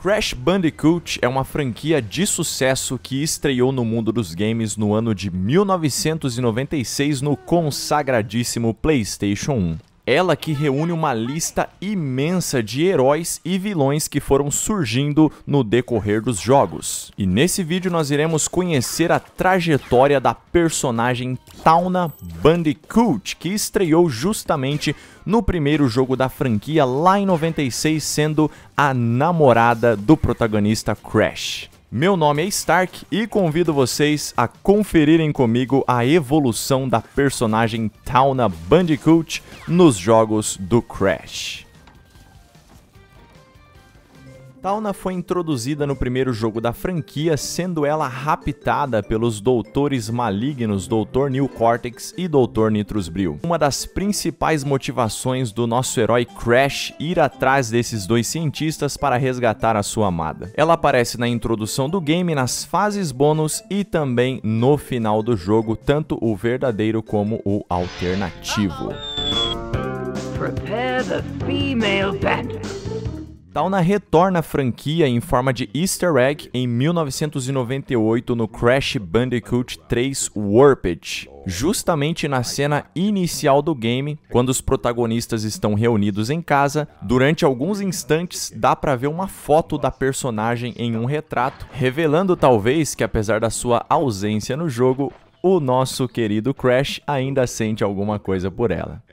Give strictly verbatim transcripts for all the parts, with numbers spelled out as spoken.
Crash Bandicoot é uma franquia de sucesso que estreou no mundo dos games no ano de mil novecentos e noventa e seis no consagradíssimo PlayStation um. Ela que reúne uma lista imensa de heróis e vilões que foram surgindo no decorrer dos jogos. E nesse vídeo nós iremos conhecer a trajetória da personagem Tawna Bandicoot, que estreou justamente no primeiro jogo da franquia lá em noventa e seis, sendo a namorada do protagonista Crash. Meu nome é Stark e convido vocês a conferirem comigo a evolução da personagem Tawna Bandicoot nos jogos do Crash. Tawna foi introduzida no primeiro jogo da franquia, sendo ela raptada pelos doutores malignos doutor Neil Cortex e doutor Nitrus Brio. Uma das principais motivações do nosso herói Crash ir atrás desses dois cientistas para resgatar a sua amada. Ela aparece na introdução do game, nas fases bônus e também no final do jogo, tanto o verdadeiro como o alternativo. Prepare the female bandit. Tawna retorna à franquia em forma de easter egg em mil novecentos e noventa e oito no Crash Bandicoot três Warped, justamente na cena inicial do game, quando os protagonistas estão reunidos em casa. Durante alguns instantes dá pra ver uma foto da personagem em um retrato, revelando talvez que apesar da sua ausência no jogo, o nosso querido Crash ainda sente alguma coisa por ela.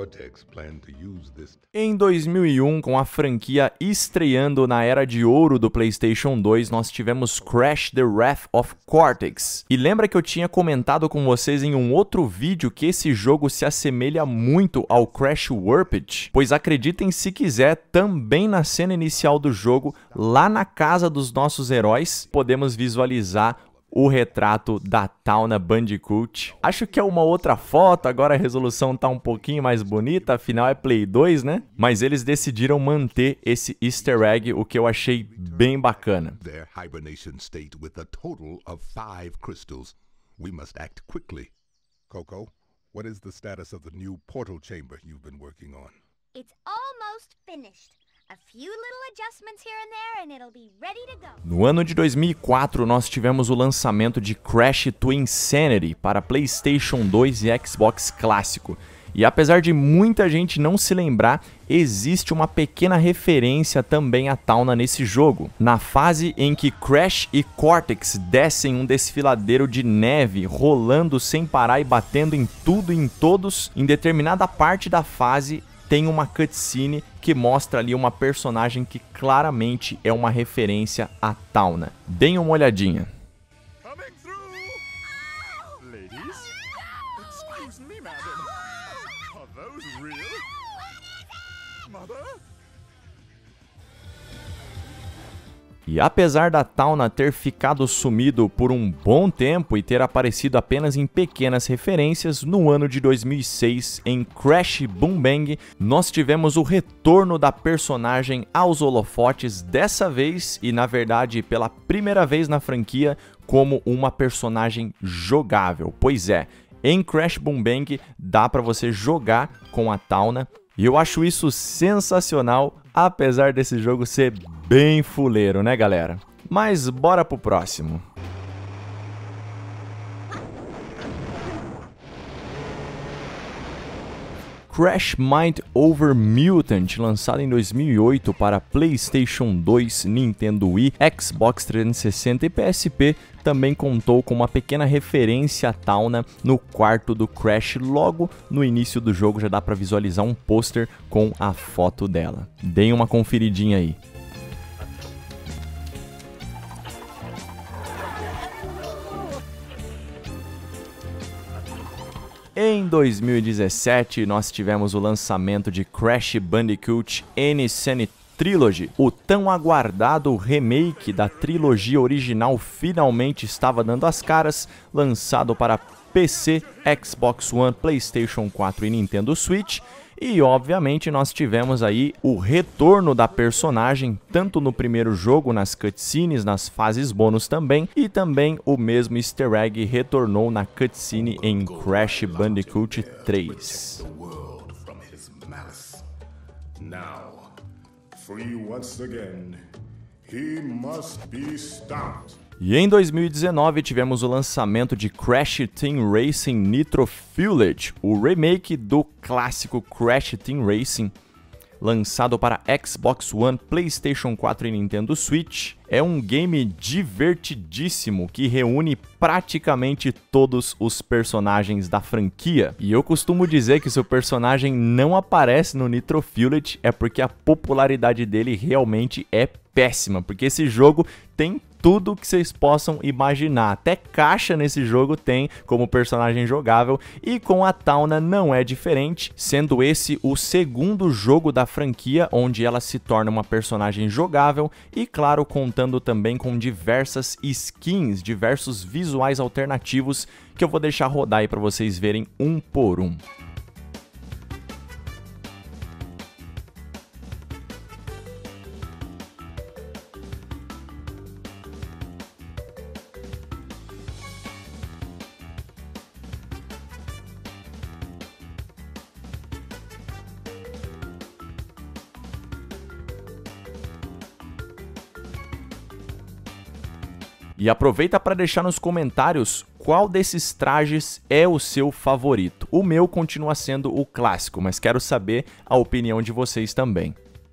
Em dois mil e um, com a franquia estreando na era de ouro do PlayStation dois, nós tivemos Crash The Wrath of Cortex. E lembra que eu tinha comentado com vocês em um outro vídeo que esse jogo se assemelha muito ao Crash Warped? Pois acreditem se quiser, também na cena inicial do jogo, lá na casa dos nossos heróis, podemos visualizar o retrato da Tawna Bandicoot. Acho que é uma outra foto, agora a resolução tá um pouquinho mais bonita, afinal é Play dois, né? Mas eles decidiram manter esse easter egg, o que eu achei bem bacana. Their hibernation state with a total of five crystals. We must act quickly. Coco, what is the status of the new portal chamber you've been working on? It's almost finished. A few little adjustments here and there and it'll be ready to go. No ano de dois mil e quatro, nós tivemos o lançamento de Crash to Insanity para PlayStation dois e Xbox clássico. E apesar de muita gente não se lembrar, existe uma pequena referência também a Tawna nesse jogo. Na fase em que Crash e Cortex descem um desfiladeiro de neve, rolando sem parar e batendo em tudo e em todos, em determinada parte da fase tem uma cutscene que mostra ali uma personagem que claramente é uma referência a Tawna. Deem uma olhadinha. E apesar da Tawna ter ficado sumido por um bom tempo e ter aparecido apenas em pequenas referências, no ano de dois mil e seis, em Crash Boom Bang, nós tivemos o retorno da personagem aos holofotes, dessa vez, e na verdade pela primeira vez na franquia, como uma personagem jogável. Pois é, em Crash Boom Bang dá pra você jogar com a Tawna, e eu acho isso sensacional, apesar desse jogo ser bem fuleiro, né, galera? Mas bora pro próximo. Crash Mind Over Mutant, lançado em dois mil e oito para PlayStation dois, Nintendo Wii, Xbox trezentos e sessenta e P S P, também contou com uma pequena referência a Tawna no quarto do Crash. Logo no início do jogo já dá para visualizar um pôster com a foto dela. Deem uma conferidinha aí. Em dois mil e dezessete, nós tivemos o lançamento de Crash Bandicoot N S N Trilogy. O tão aguardado remake da trilogia original finalmente estava dando as caras, lançado para P C, Xbox One, PlayStation quatro e Nintendo Switch. E obviamente nós tivemos aí o retorno da personagem, tanto no primeiro jogo, nas cutscenes, nas fases bônus também, e também o mesmo easter egg retornou na cutscene em Crash Bandicoot três. Now, free once again, He must be stopped. E em dois mil e dezenove tivemos o lançamento de Crash Team Racing Nitro Fueled, o remake do clássico Crash Team Racing, lançado para Xbox One, PlayStation quatro e Nintendo Switch. É um game divertidíssimo que reúne praticamente todos os personagens da franquia. E eu costumo dizer que se o personagem não aparece no Nitro Fueled é porque a popularidade dele realmente é péssima, porque esse jogo tem tudo que vocês possam imaginar. Até caixa nesse jogo tem como personagem jogável, e com a Tawna não é diferente, sendo esse o segundo jogo da franquia onde ela se torna uma personagem jogável e, claro, contando também com diversas skins, diversos visuais alternativos que eu vou deixar rodar aí para vocês verem um por um. E aproveita para deixar nos comentários qual desses trajes é o seu favorito. O meu continua sendo o clássico, mas quero saber a opinião de vocês também.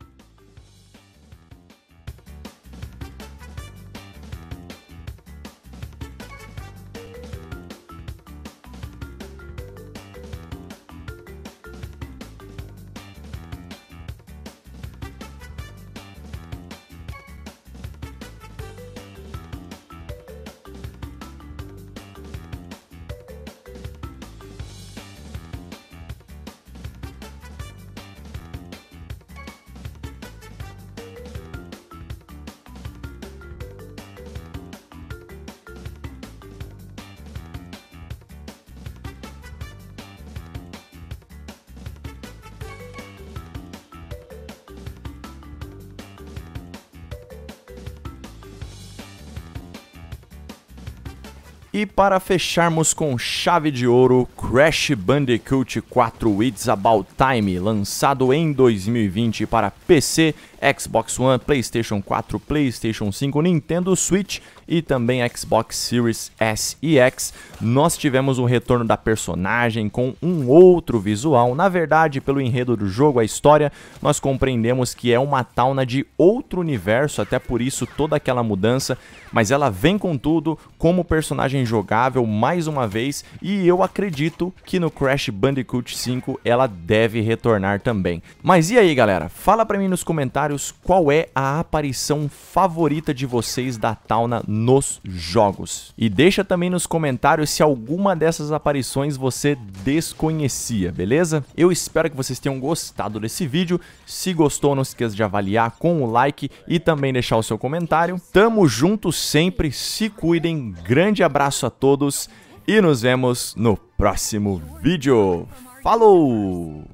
E para fecharmos com chave de ouro, Crash Bandicoot quatro It's About Time, lançado em dois mil e vinte para P C, Xbox One, PlayStation quatro, PlayStation cinco, Nintendo Switch e também Xbox Series S e X. Nós tivemos um retorno da personagem com um outro visual. Na verdade, pelo enredo do jogo, a história, nós compreendemos que é uma Tawna de outro universo, até por isso toda aquela mudança, mas ela vem com tudo como personagem jogável mais uma vez, e eu acredito que no Crash Bandicoot cinco ela deve retornar também. Mas e aí, galera? Fala pra mim nos comentários qual é a aparição favorita de vocês da Tawna nos jogos. E deixa também nos comentários se alguma dessas aparições você desconhecia, beleza? Eu espero que vocês tenham gostado desse vídeo. Se gostou, não se esqueça de avaliar com o like e também deixar o seu comentário. Tamo junto sempre, se cuidem, grande abraço a todos e nos vemos no próximo vídeo. Falou!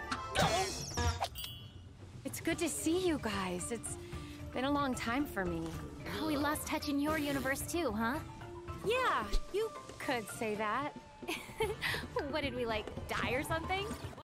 It's good to see you guys. It's been a long time for me. Oh, we lost touch in your universe too, huh? Yeah, you could say that. What did we, like, die or something?